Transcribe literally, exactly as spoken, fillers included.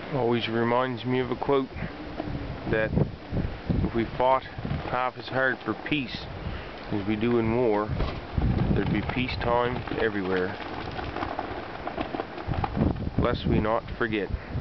Always reminds me of a quote that if we fought half as hard for peace as we do in war, there'd be peacetime everywhere. Lest we not forget.